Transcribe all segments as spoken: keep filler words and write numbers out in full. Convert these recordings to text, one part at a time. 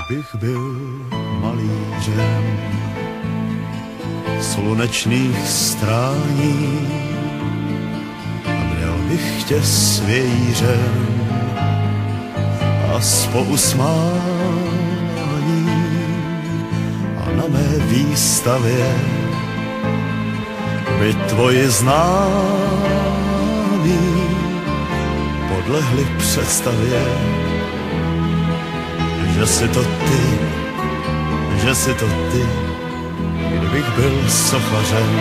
Kdybych byl malířem slunečných strání a měl bych tě svějířem a s pousmání a na mé výstavě by tvoji známí podlehli představě, že jsi to ty, že jsi to ty, kdybych byl sochařem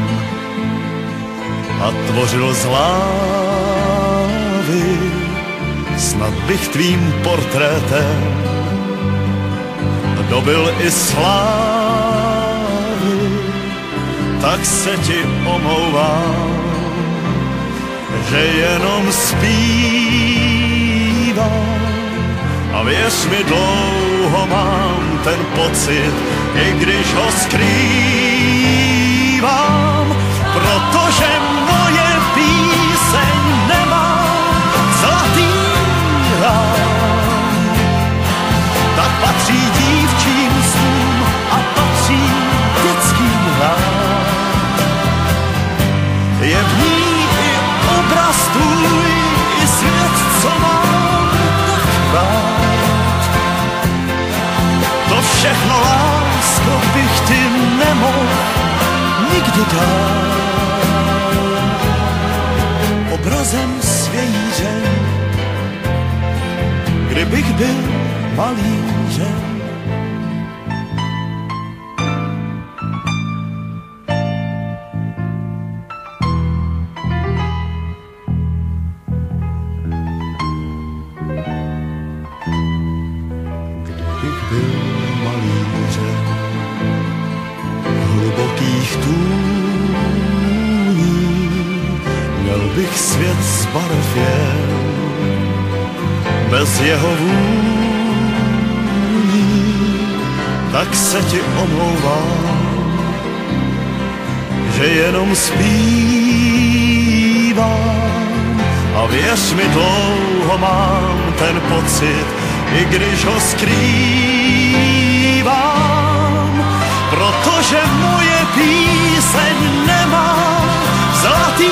a tvořil z lávy, snad bych tvým portrétem dobil i slávy, tak se ti omlouvám, že jenom zpívám. A věř mi, dlouho mám ten pocit, i když ho skrývám, protože moje píseň nemá zlatý rám. Tak patří dívčím snům a patří dětským hrám. Je v ní i obraz tvůj, i svět, co mám tak rád. To všechno, lásko, bych ti nemohl nikdy dát. Obrazem svějířem, kdybych byl malířem. Kdybych byl malířem hlubokých tůní, měl bych svět z barev jen, bez jeho vůní, tak se ti omlouvám, že jenom zpívám. A věř mi, dlouho mám ten pocit, i když ho skrývám, protože moje píseň nemá zlatý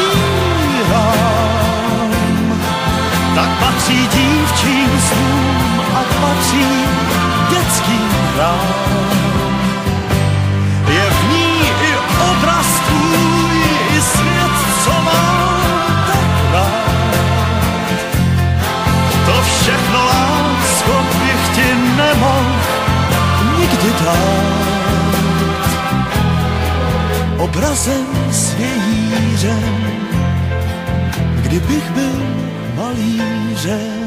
rám. Tak patří dívčím snům a patří dětským hrám. Je v ní i obraz tvůj, i svět, co mám tak rád. To všechno, lásko, bych ti nemohl nikdy dát. Obrazem svějířem, kdybych byl malířem.